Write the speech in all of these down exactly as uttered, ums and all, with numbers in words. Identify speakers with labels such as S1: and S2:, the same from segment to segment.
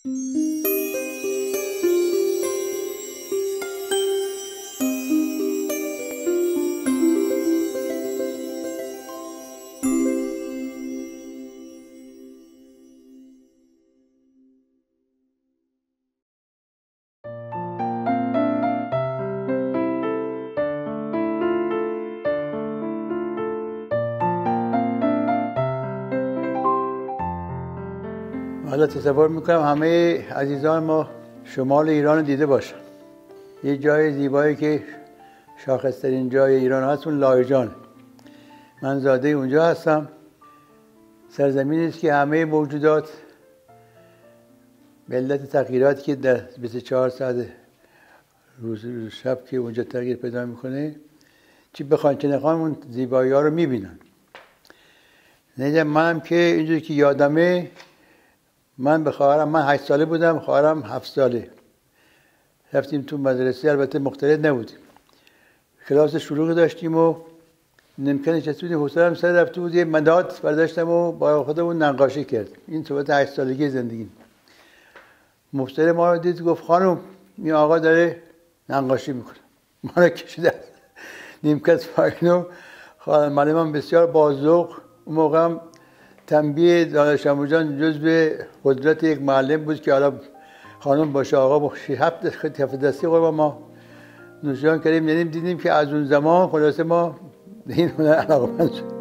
S1: حالا تصور میکنم همه عزیزان ما شمال ایران رو دیده باشن. یه جای زیبایی که شاخصترین جای ایران هست اون لاهیجان. من زاده اونجا هستم. سرزمینی است که همه موجودات به علت تغییراتی که در بیست و چهار ساعت روز روز شب که اونجا تغییر پیدا میکنه، چی بخوان چه نخوان اون زیبایی ها رو میبینن. نجم منم که اینجوری که یادمه، من به خواهرم، من هشت ساله بودم، خواهرم هفت ساله، رفتیم تو مدرسه، البته مختلط نبودیم، کلاس شلوغی داشتیم و نمکنه نشسته بودیم، حسینم سر رفته بود یه مداد برداشتم و با خودمون نقاشی کرد. این صحبت هشت سالگی زندگی. مفتر ما رو دید، گفت خانم این آقا داره نقاشی میکنه. ما رو کشیده نیمکت پایین و معلمم بسیار باذوق. اون موقع هم تنبیه دانش آموزان جزو قدرت یک معلم بود که حالا خانم باشه آقا باشه، هفت کف دستی قربا ما نوشیان کردیم. یعنی دیدیم که از اون زمان خلاصه ما این هنر علاقه‌مند شد.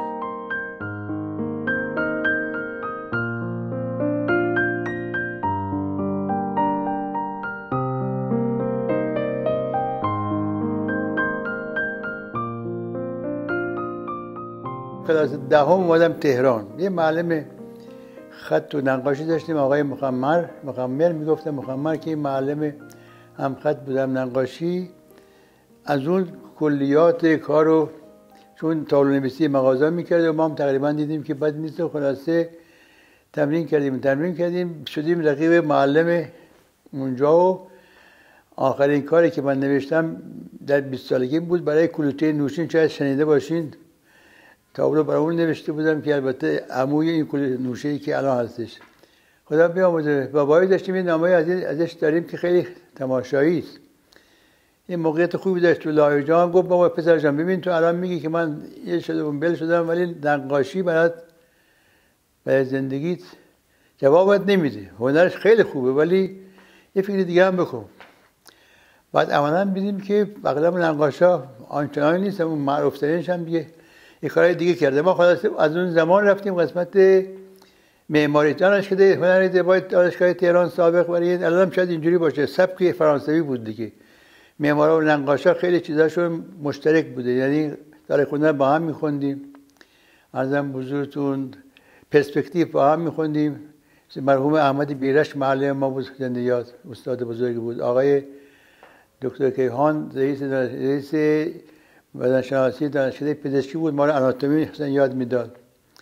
S1: کلاس دهم اومدم تهران. یه معلم خط و نقاشی داشتیم، آقای مخمر مخمر میگفتم مخمر که معلم هم خط بودم نقاشی. از اون کلیات کارو چون تابلو نویسی مغازه میکرد و ما هم تقریبا دیدیم که بد نیست و خلاصه تمرین کردیم تمرین کردیم شدیم رقیب معلم اونجا. و آخرین کاری که من نوشتم در بیست سالگی بود برای کلوچه نوشین، شاید شنیده باشین. تابلو برای اون نوشته بودم که البته عموی این کلوچه نوشه‌ای که الان هستش. خدا بیامرزه. بابایی داشتیم یه نامه ازش داریم که خیلی تماشایی است. این موقعیت خوبی داشت تو لاهیجان. گفت بابا پسر جان ببین تو الان میگی که من یه شده بل شدم ولی نقاشی برات برای زندگیت جوابت نمیده. هنرش خیلی خوبه ولی یه فکر دیگه هم بکن. بعد عملاً دیدیم که اغلب نقاشا آنچنانی نیستن، اون معروف ترینش هم دیگه یه کارهای دیگه کرده. ما خلاص از اون زمان رفتیم قسمت معماری دانشکده هنر زیبای دانشگاه تهران سابق. برای الان هم شاید اینجوری باشه، سبک فرانسوی بود دیگه. معمارا و نقاشا خیلی چیزاشون مشترک بوده، یعنی تاریخ هنر با هم می‌خوندیم. عرضم بزرگتون پرسپکتیو با هم می‌خوندیم. مرحوم احمد بیرش معلم ما بود، زنده یاد، استاد بزرگی بود. آقای دکتر کیهان رئیس رئیس بدنشناسی دانشکده پزشکی بود، ما رو آناتومی یاد میداد.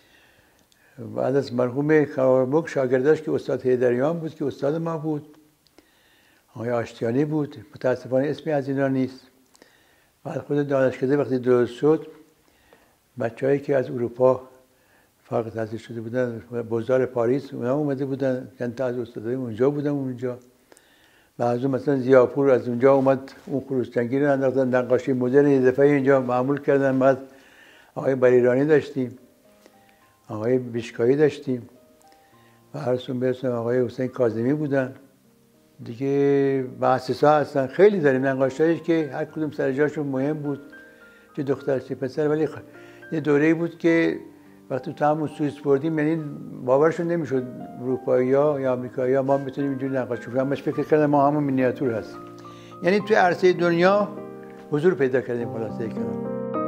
S1: بعد از مرحوم کمال-ol-Molk شاگرداش که استاد حیدریان بود که استاد ما بود. آقای آشتیانی بود، متاسفانه اسمی از اینا نیست. بعد خود دانشکده وقتی درست شد، بچه‌هایی که از اروپا فارغ التحصیل شده بودن، بازار پاریس اونا اومده بودن، چند تا از استادای اونجا بودن اونجا. بعضی مثلا ضیاپور از اونجا اومد، اون خروش‌جنگی رو انداختن، نقاشی مدرن یه دفعه اینجا معمول کردن. بعد آقای بریرانی داشتیم، آقای بیشکایی داشتیم و هرسون برسون آقای حسین کاظمی بودن دیگه. مؤسسا هستن خیلی داریم نقاشایی که هر کدوم سر جاشون مهم بود، چه دختر چه پسر. ولی یه دوره‌ای بود که وقتی تو همون سوئیس بردیم یعنی باورشون نمیشد اروپایی‌ها یا آمریکایی‌ها ما بتونیم اینجوری نقاشی کنیم. همش فکر کردن ما همون مینیاتور هستیم. یعنی توی عرصه دنیا حضور پیدا کردیم خلاصه کلام.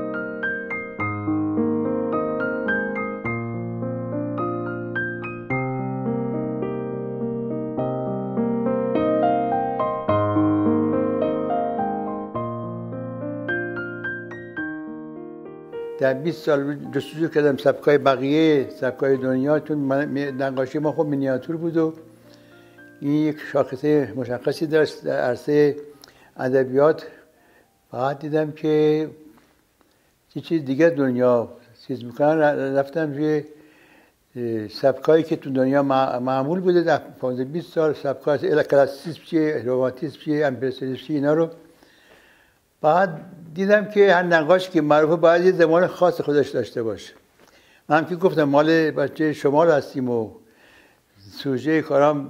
S1: در بیست سال جستجو کردم سبکای بقیه سبکای دنیا، چون نقاشی ما خب مینیاتور بود و این یک شاخصه مشخصی داشت در عرصه ادبیات. فقط دیدم که چه چیز دیگه دنیا چیز میکنن. رفتم روی سبکایی که تو دنیا معمول بوده در پانزده بیست سال، سبکای کلاسیسم چیه، رومانتیسم چیه، امپرسیونیسم چیه، اینا رو بعد دیدم که هر نقاش که معروفه باید یه زمان خاص خودش داشته باشه. من هم که گفتم مال بچه شمال هستیم و سوژه کارام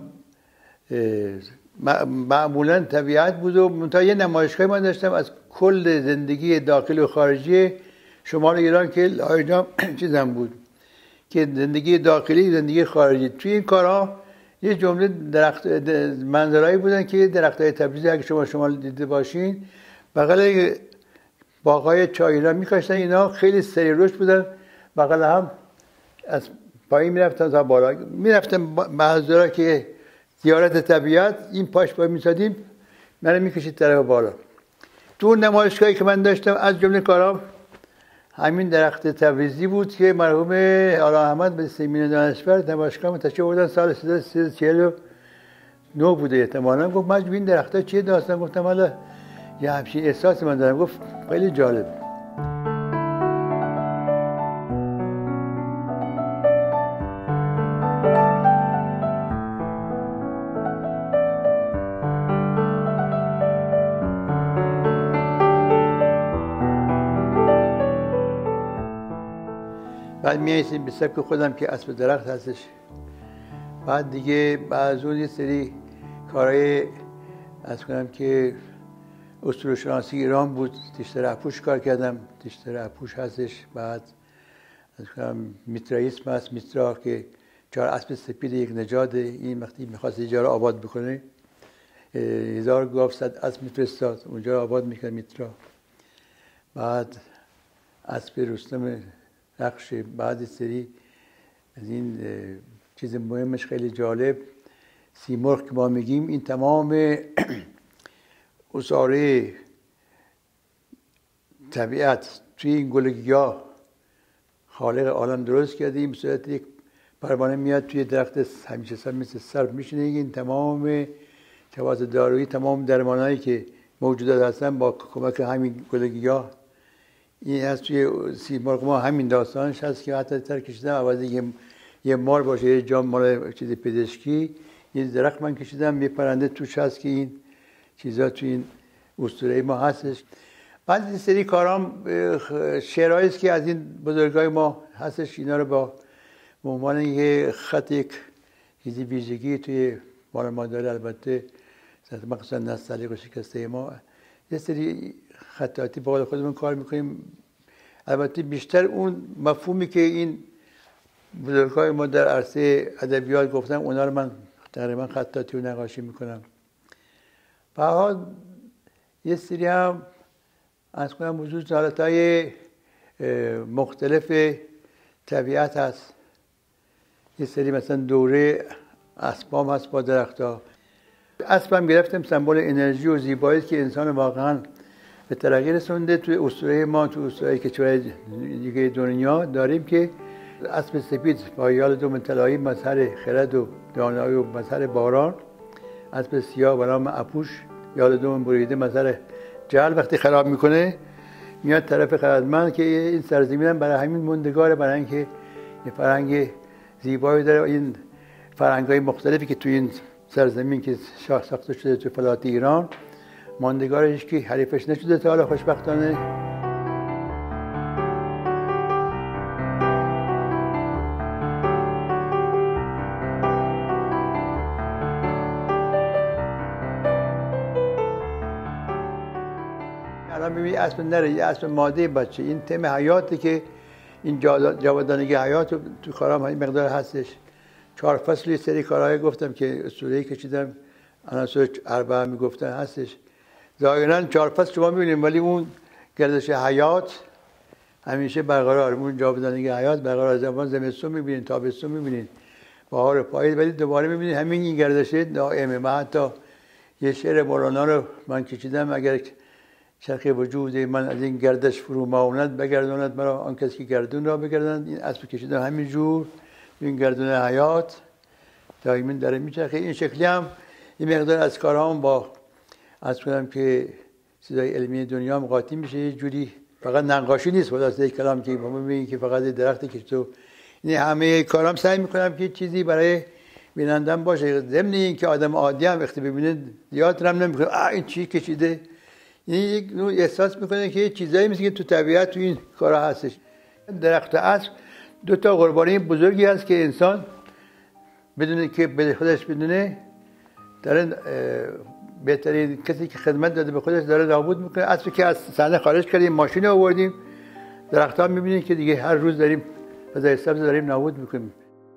S1: معمولا طبیعت بود و منتها یه نمایشگاهی من داشتم از کل زندگی داخلی و خارجی شمال ایران که لاهیجان چیزم بود که زندگی داخلی زندگی خارجی. توی این کارها یه جمله درخت منظرهایی بودن که درختای تبریزی اگه شما شمال دیده باشین بغل باغ‌های چای اینا می‌کاشتن، اینا خیلی سریع رشد بودن، بغل هم از پایین میرفتن تا بالا میرفتن. منظورا که زیارت طبیعت این پاش پای می‌سادیم منو می‌کشید طرف بالا. تو اون نمایشگاهی که من داشتم از جمله کارام همین درخت تبریزی بود که مرحوم آلا احمد به سیمین دانشور نمایشگاه تشریف آوردن سال سیصد و چهل و نه بوده احتمالاً. گفت محجوبی این درخت‌ها چیه داستان؟ گفتم والا یه همچین احساسی من دارم. گفت خیلی جالب. بعد میایستیم به سبک خودم که اسب درخت هستش. بعد دیگه بعد اون یه سری کارهای از کنم که اسطوره شناسی ایران بود، تشتر اپوش کار کردم. تشتر اپوش هستش. بعد از کنم میترایسم هست، میترا که چهار اسب سپید یک نژاد، این وقتی میخواست اینجا رو آباد بکنه هزار گاو صد اسب میفرستاد اونجا آباد میکرد میترا. بعد اسب رستم نقش. بعد سری از این چیز مهمش خیلی جالب سیمرغ که ما میگیم، این تمام اساره طبیعت توی این گلگیا خالق عالم درست کرده. این به صورت یک پروانه میاد توی درخت همیشه سر مثل سرف میشینه. این تمام جواز دارویی، تمام درمانایی که موجودات هستن با کمک همین گلگیا این هست. توی سیمرغ ما همین داستانش هست که حتی تر کشیدم عوضی یه, یه مار باشه یه جام مال چیز پزشکی، یه درخت من کشیدم یه پرنده توش هست که این چیزا توی این اسطوره ما هستش. بعد این سری کارام شعرهایی است که از این بزرگای ما هستش، اینا رو با به عنوان یه خط یک چیزی ویژگی توی مال ما داره. البته مخصوصا نستعلیق و شکسته ما یه سری خطاطی با قول خودمون کار میکنیم. البته بیشتر اون مفهومی که این بزرگای ما در عرصه ادبیات گفتن اونا رو من تقریبا خطاطی و نقاشی میکنم. به هر حال یه سری هم از کنم وجود حالتهای مختلف طبیعت هست. یه سری مثلا دوره اسبام هست با درختها. اسبم گرفتم سمبل انرژی و زیبایی که انسان واقعا به ترقی رسونده. توی اسطوره ما، توی اسطوره کشورهای دیگه دنیا داریم که اسب سپید با یال دوم طلایی مظهر خرد و دانایی و مظهر باران، اسب سیاه به نام اپوش یال دوم بریده مظهر جهل وقتی خراب میکنه میاد طرف خردمند که این سرزمین هم برای همین موندگاره، برای اینکه یه فرهنگ زیبایی داره. این فرهنگ‌های مختلفی که توی این سرزمین که شاه ساخته شده توی فلات ایران ماندگارش که حریفش نشده تا حالا خوشبختانه. الان ببینید اسب نره یه اسب ماده بچه، این تم حیاته که این جاودانگی حیات تو کارام این مقدار هستش. چهار فصل یه سری کارهای گفتم که اسطوره‌ای کشیدم، عناصر اربعه میگفتن هستش. ظاهراً چهار فصل شما میبینیم ولی اون گردش حیات همیشه برقرار، اون جاودانگی حیات برقرار. زمان زمستون میبینید، تابستون میبینید، بهار پاییز، ولی دوباره میبینید همین این گردش دائمه. من حتی یه شعر مولانا رو من کشیدم، اگر چرخ وجود من از این گردش فرو ماند بگرداند مرا آن کسی که گردون را بگرداند. این اسب کشیدم همین جور این گردون حیات دائما داره میچرخه. این شکلی هم این مقدار از کارام با از کنم که چیزای علمی دنیا هم قاطی میشه. یه جوری فقط نقاشی نیست، خلاصه کلام که ما میگیم که فقط درخت که تو یعنی همه کارام سعی میکنم که چیزی برای بینندم باشه، ضمن این که آدم عادی هم وقتی ببینه یاد رم نمیکنه آ این چی کشیده. یعنی یک نوع احساس میکنه که چیزایی مثل که تو طبیعت تو این کارا هستش. درخت عصر دو تا قربانی بزرگی هست که انسان بدونه که به خودش بدونه داره بهترین کسی که خدمت داده به خودش داره نابود میکنه. عصری که از صحنه خارج کردیم، ماشین آوردیم، درخت‌ها میبینید که دیگه هر روز داریم فضای سبز داریم نابود میکنیم.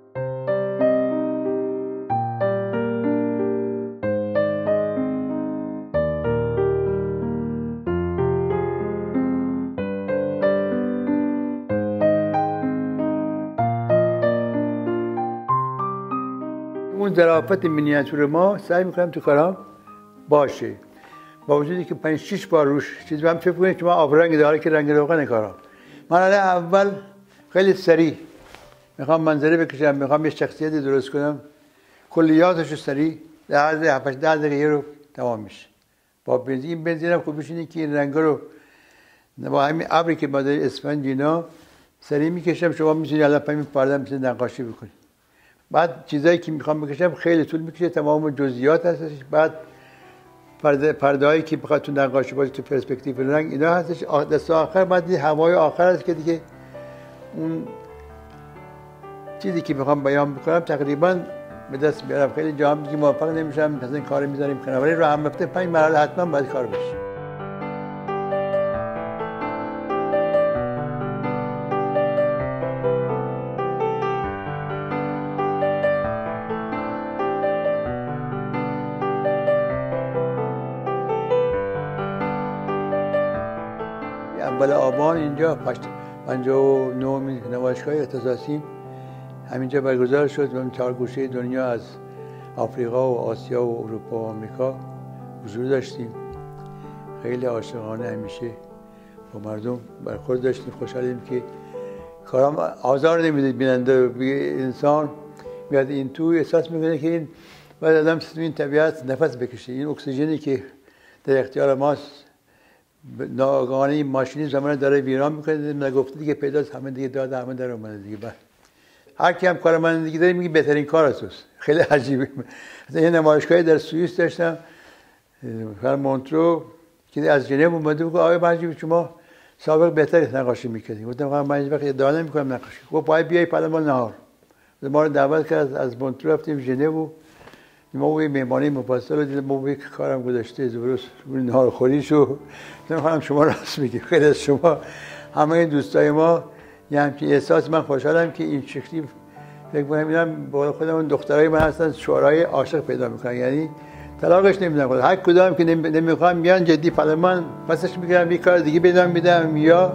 S1: اون ظرافت مینیاتور ما سعی میکنم تو کارام باشه، با وجودی که پنج شش بار روش چیز هم فکر کنید که ما آبرنگ داره که رنگ روغن کارام. مرحله اول خیلی سریع میخوام منظره بکشم، میخوام یه شخصیتی درست کنم، کلیاتش رو سریع در عرض هفت ده دقیقه رو تمام میشه. با بنزین این بنزین هم خوبیش اینه که این رنگا رو با همین ابری که با اسفنج اینا سریع میکشم، شما میتونید الان پایین پرده میتونید نقاشی بکنید. بعد چیزایی که میخوام بکشم خیلی طول میکشه، تمام جزئیات هستش. بعد پرده پرده‌ای که بخواد تو نقاشی باشه تو پرسپکتیو رنگ اینا هستش. دست آخر بعد هوای آخر است که دیگه اون چیزی که میخوام بیان بکنم تقریبا به دست بیارم. خیلی جا هم دیگه موفق نمیشم، مثلا این کارو میذاریم کنار، ولی رو هم رفته پنج مرحله حتما باید کار بشه. اول آبان اینجا پنجاه و نه نمایشگاه اختصاصی همینجا برگزار شد و چهار گوشه دنیا از آفریقا و آسیا و اروپا و آمریکا حضور داشتیم. خیلی عاشقانه همیشه با مردم برخورد داشتیم. خوشحالیم که کارام آزار نمیده بیننده. انسان میاد این تو احساس میکنه که این باید آدم تو این طبیعت نفس بکشه. این اکسیژنی که در اختیار ماست ناگهانه این ماشینی زمان داره ویران میکنه، نگفته دیگه پیداست، همه دیگه داد همه در اومده دیگه. بعد هر کی هم کارمندگی داره میگه بهترین کار است. خیلی عجیبه. مثلا یه نمایشگاهی در سوئیس داشتم در مونترو که از ژنو اومده بود، آقای محجوبی شما سابق بهتر نقاشی میکردید. گفتم من هیچ وقت ادعا نمیکنم نقاشی. گفت باید بیای پلمان نهار. ما رو دعوت کرد از مونترو رفتیم ژنو. ما یه مهمانی مفصل دیدم، ما یک کارم گذاشته درست نهار خوریشو. نمیخوام شما راست میگی. خیلی از شما همه این دوستای ما یه همچین احساس. من خوشحالم که این شکلی فکر کنم اینم با خودم اون دخترای من هستن شعرهای عاشق پیدا میکنن، یعنی طلاقش نمیدن. هر کدام که نمیخوام میان جدی پلمان پسش میگیرم یه کار دیگه پیدا میدم. یا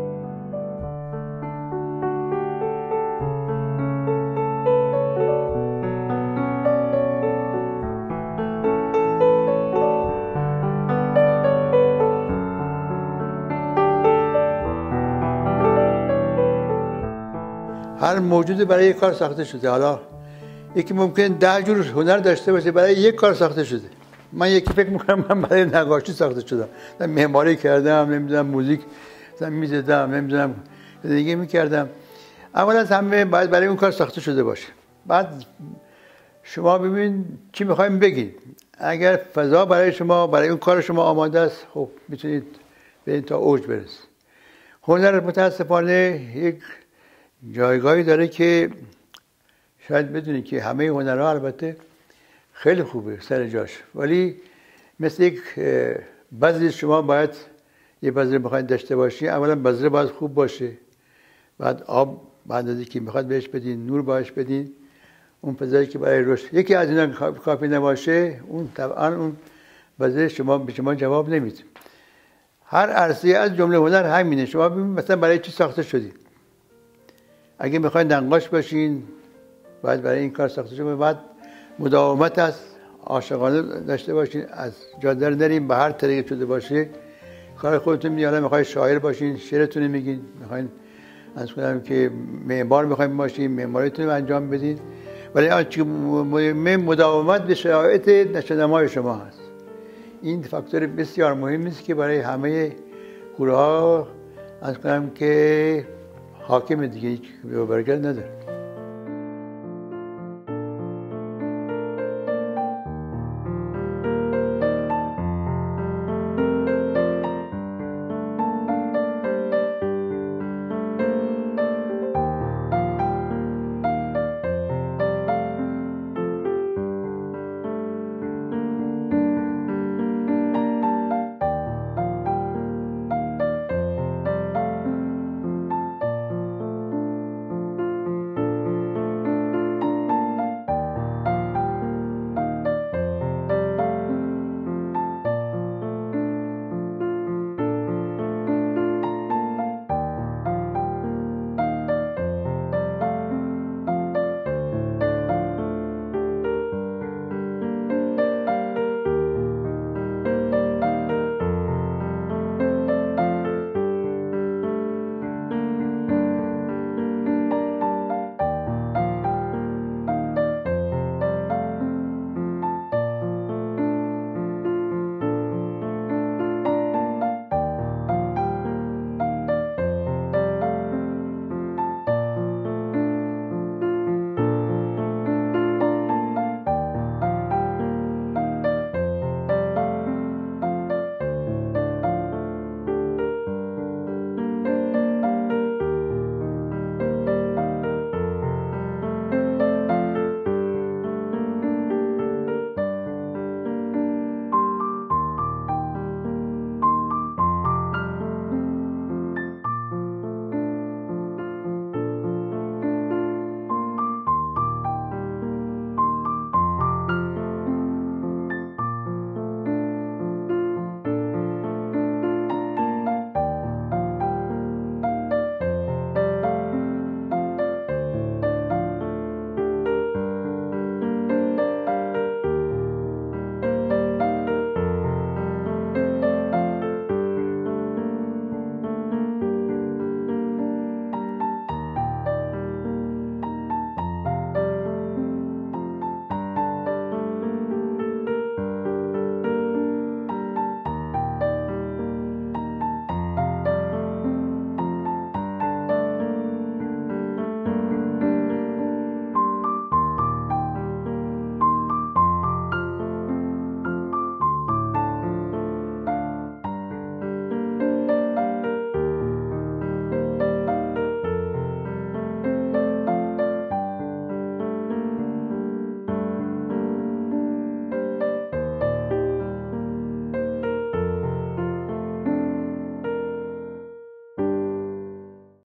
S1: هر موجود برای یک کار ساخته شده. حالا یکی ممکن ده جور هنر داشته باشه، برای یک کار ساخته شده. من یکی فکر میکنم من برای نقاشی ساخته شدم، معماری کردم، نمیدونم موزیک میزدم، نمیدونم دیگه میکردم. اولا همه باید برای اون کار ساخته شده باشه. بعد شما ببین چی میخوایم بگید. اگر فضا برای شما برای اون کار شما آماده است، خب میتونید به این تا اوج برسید. هنر متاسفانه یک جایگاهی داره که شاید بدونید که همه هنرها البته خیلی خوبه سر جاش، ولی مثل یک بذر شما باید یه بذر بخواید داشته باشی. اولا بذر باید خوب باشه، بعد آب به اندازه‌ای که میخواد بهش بدین، نور باهاش بدین، اون فضایی که برای رشد. یکی از اینا کافی نباشه، اون طبعا اون بذر شما به شما جواب نمیده. هر عرصه از جمله هنر همینه. شما ببینید مثلا برای چی ساخته شدید. اگه میخواین نقاش باشین باید برای این کار ساخته شده، بعد مداومت است، عاشقانه داشته باشین، از جاده نریم به هر طریقی شده باشه کار خودتون میاد. میخواین شاعر باشین شعرتون میگین، میخواین از کنم که معمار میخواین باشین معماریتون رو انجام بدین. ولی آنچه مهم مداومت به شرایط نشدنمای شما هست. این فاکتور بسیار مهمی است که برای همه گروه ها از کنم که حاکم دیگه هیچ برگرد نداره.